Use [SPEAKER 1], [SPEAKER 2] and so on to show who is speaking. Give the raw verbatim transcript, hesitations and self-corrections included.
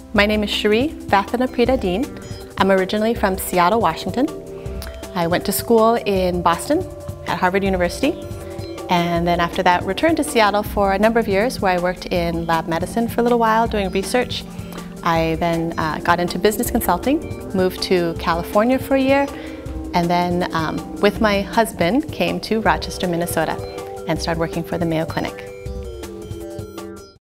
[SPEAKER 1] My name is Charie Vathanaprida Diehn. I'm originally from Seattle, Washington. I went to school in Boston at Harvard University, and then after that returned to Seattle for a number of years where I worked in lab medicine for a little while doing research. I then uh, got into business consulting, moved to California for a year, and then um, with my husband came to Rochester, Minnesota and started working for the Mayo Clinic.